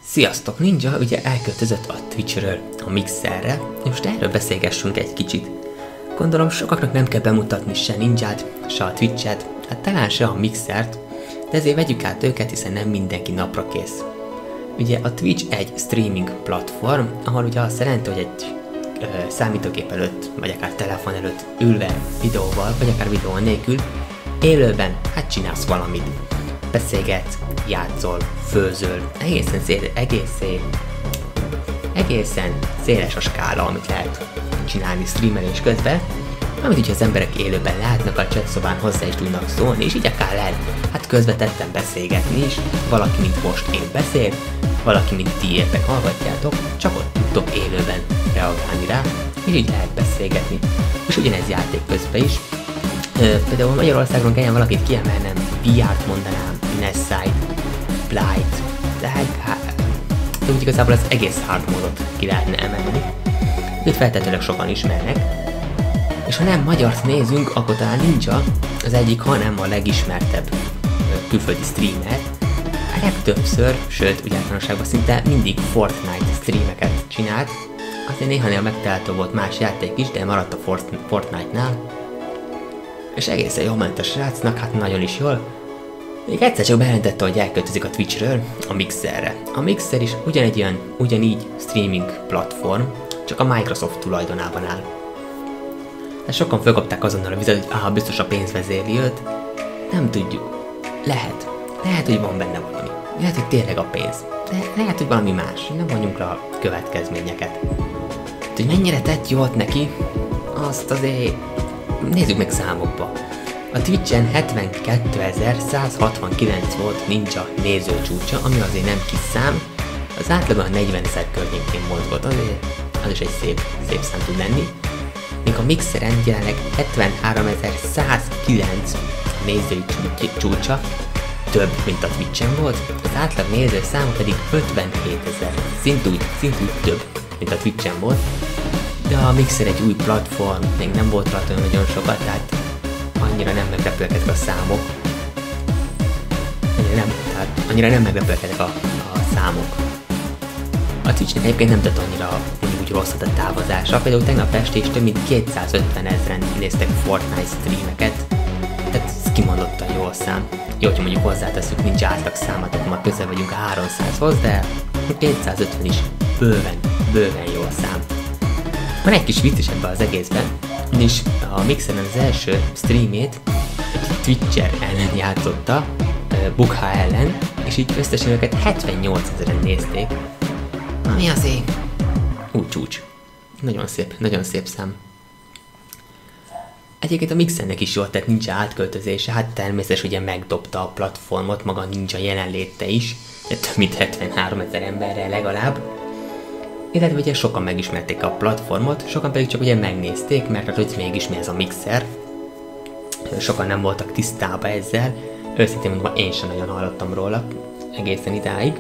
Sziasztok! Ninja ugye elköltözött a Twitchről a Mixerre, és most erről beszélgessünk egy kicsit. Gondolom sokaknak nem kell bemutatni se Ninját, se a Twitchet, hát talán se a Mixert, de ezért vegyük át őket, hiszen nem mindenki napra kész. Ugye a Twitch egy streaming platform, ahol ugye azt jelenti, hogy egy számítógép előtt, vagy akár telefon előtt ülve videóval, vagy akár videó nélkül, élőben hát csinálsz valamit. Beszélgetsz, játszol, főzöl, egészen széles a skála, amit lehet csinálni streamelés közben, amit ugye az emberek élőben látnak, a chat szobán hozzá is tudnak szólni, és így akár lehet hát közvetetten beszélgetni is, valaki mint most én beszél, valaki mint ti éppen hallgatjátok, csak ott tudtok élőben reagálni rá, és így lehet beszélgetni, és ugyanez játék közben is. Például Magyarországon kelljen valakit kiemelnem, VR-t mondanám, Nessai, Blight, de úgy igazából az egész hard módot ki lehetne emelni. Itt feltétlenül sokan ismernek. És ha nem magyart nézünk, akkor talán Ninja az egyik, hanem a legismertebb külföldi streamer. A legtöbbször, sőt, úgy általánosságban szinte mindig Fortnite streameket csinált. Azért néha megtalálható volt más játék is, de maradt a Fortnite-nál. És egészen jól ment a srácnak, hát nagyon is jól. Még egyszer csak bejelentette, hogy elköltözik a Twitchről a Mixerre. A Mixer is ugyanígy streaming platform, csak a Microsoft tulajdonában áll. De sokan fölkapták azonnal a vizet, hogy biztos a pénz vezérli őt. Nem tudjuk. Lehet, hogy van benne valami. Lehet, hogy tényleg a pénz. De lehet, hogy valami más. Nem mondjunk rá a következményeket. Hogy mennyire tett jót neki, azt azért nézzük meg számokba. A Twitchen 72.169 volt Ninja nézőcsúcsa, ami azért nem kis szám. Az átlagban 40 000 környékén mozgott, azért az is egy szép szám tud lenni. Míg a Mixeren jelenleg 73.109 nézői csúcsa, több, mint a Twitchen volt, az átlag néző száma pedig 57.000, szintúgy több, mint a Twitchen volt. De a Mixer egy új platform, még nem volt rajta nagyon sokat, tehát annyira nem meglepőek a számok. Annyira nem meglepőek a számok. A Twitchnek egyébként nem tett annyira úgy rosszat a távozása, például tegnap este is több mint 250 000-en néztek Fortnite streameket, tehát ez kimondottan jó szám. Jó, hogyha mondjuk hozzáteszünk, nincs átlag számát, tehát már közel vagyunk a 300-hoz, de 250 is bőven jó szám. Van egy kis vicc is ebben az egészben, és a Mixeren az első streamét egy Twitcher ellen játszotta, Bukha ellen, és így összesen őket 78 000-en nézték, ami azért csúcs. Nagyon szép szám. Egyébként a Mixernek is jól, tehát nincs átköltözése, hát természetesen ugye megdobta a platformot, maga Ninja jelenléte is, de több mint 73 000 emberrel legalább. Illetve ugye sokan megismerték a platformot, sokan pedig csak ugye megnézték, mert hogy mégis mi ez a Mixer. Sokan nem voltak tisztában ezzel, őszintén mondva én sem nagyon hallottam róla egészen idáig.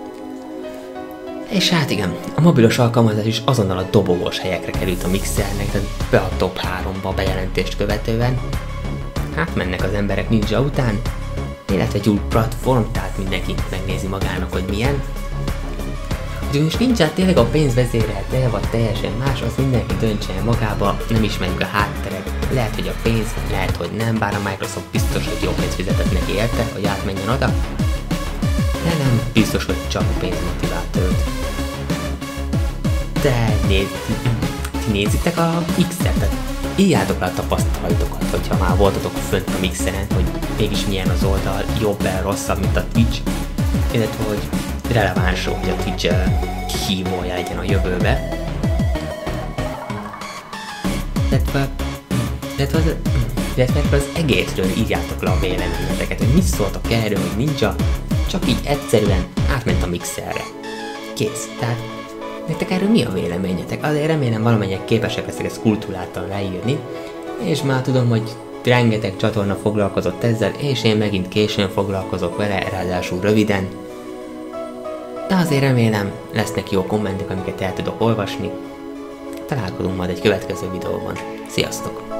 És hát igen, a mobilos alkalmazás is azonnal a dobogós helyekre került a Mixernek, tehát be a top 3-ba bejelentést követően. Hát mennek az emberek Ninja után, illetve egy új platform, tehát mindenki megnézi magának, hogy milyen. Úgyhogy most Ninja tényleg a pénz vezérelte, vagy teljesen más, az mindenki döntse el magába, nem ismerjük a hátterek. Lehet, hogy a pénz, lehet, hogy nem, bár a Microsoft biztos, hogy jó pénzt fizetett neki érte, hogy átmenjen oda. De nem biztos, hogy csak a pénz motivált őt. De ti nézitek a Mixert, írjátok le a tapasztalatokat, hogyha már voltatok fönt a Mixeren, hogy mégis milyen az oldal, jobb-e, rosszabb, mint a Twitch, illetve hogy releváns, hogy a Twitch hívója legyen a jövőbe. Illetve az egészről írjátok le a véleményeteket, hogy mit szóltak erről, hogy Ninja csak így egyszerűen átment a Mixerre. Kész. Tehát nektek erről mi a véleményetek? Azért remélem valamennyire képesek leszek ezt kultúráltan leírni, és már tudom, hogy rengeteg csatorna foglalkozott ezzel, és én megint későn foglalkozok vele, ráadásul röviden. De azért remélem lesznek jó kommentek, amiket el tudok olvasni. Találkozunk majd egy következő videóban. Sziasztok!